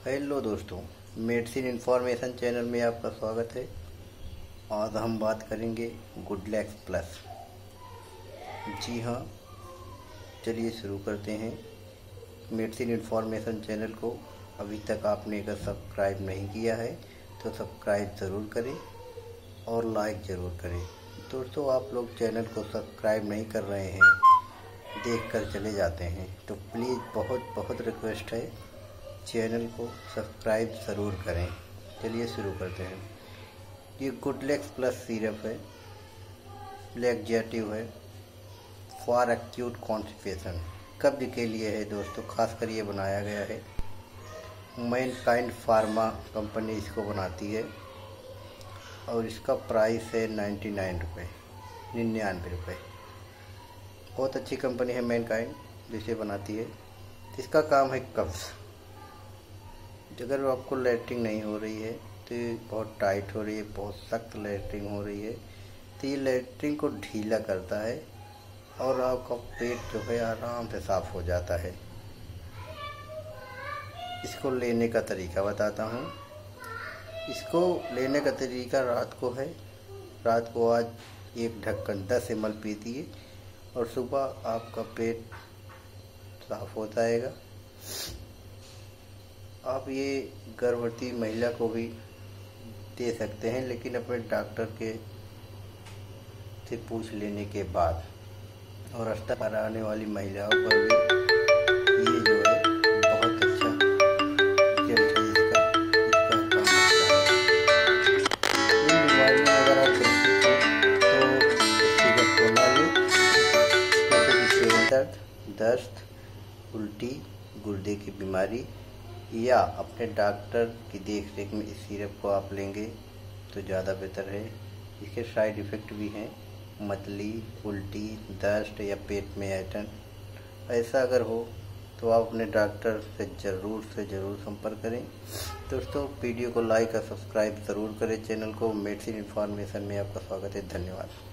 Hello दोस्तों, medicine information channel में आपका स्वागत है। आज हम बात करेंगे गुडलैक्स प्लस। जी हाँ, चलिए शुरू करते हैं। मेडिसिन इन्फॉर्मेशन चैनल को अभी तक आपने अगर सब्सक्राइब नहीं किया है तो सब्सक्राइब ज़रूर करें और लाइक ज़रूर करें। दोस्तों, आप लोग चैनल को सब्सक्राइब नहीं कर रहे हैं, देखकर चले जाते हैं, तो प्लीज़ बहुत बहुत रिक्वेस्ट है, चैनल को सब्सक्राइब ज़रूर करें। चलिए शुरू करते हैं। ये गुडलैक्स प्लस सिरप है, लैक्जेटिव है फॉर एक्यूट कॉन्स्टिपेशन, कब्ज के लिए है दोस्तों। खासकर ये बनाया गया है, मैनकाइंड फार्मा कंपनी इसको बनाती है और इसका प्राइस है 99 रुपये, 99 रुपये। बहुत अच्छी कंपनी है मैनकाइंड जिसे बनाती है। इसका काम है कब्ज़। अगर आपको लैट्रिन नहीं हो रही है तो ये बहुत टाइट हो रही है, बहुत सख्त लैट्रिन हो रही है, तो ये लैट्रिन को ढीला करता है और आपका पेट जो है आराम से साफ हो जाता है। इसको लेने का तरीका बताता हूँ। इसको लेने का तरीका रात को है। रात को आज एक ढक्कन 10 ml पीजिए और सुबह आपका पेट साफ हो जाएगा। आप ये गर्भवती महिला को भी दे सकते हैं, लेकिन अपने डॉक्टर से पूछ लेने के बाद। और रास्ता पर आने वाली महिलाओं पर भी ये जो है बहुत अच्छा रिजल्ट है इसका काम करता है। इन बीमारियों में अगर आप ग्रसित हो तो इस सिरप को ना लें, जैसे कि पेट दर्द, दस्त, उल्टी, गुर्दे की बीमारी, या अपने डॉक्टर की देखरेख में इस सिरप को आप लेंगे तो ज़्यादा बेहतर है। इसके साइड इफ़ेक्ट भी हैं, मतली, उल्टी, दस्त या पेट में ऐंठन। ऐसा अगर हो तो आप अपने डॉक्टर से ज़रूर संपर्क करें। दोस्तों, वीडियो को लाइक और सब्सक्राइब ज़रूर करें। चैनल को मेडिसिन इन्फॉर्मेशन में आपका स्वागत है। धन्यवाद।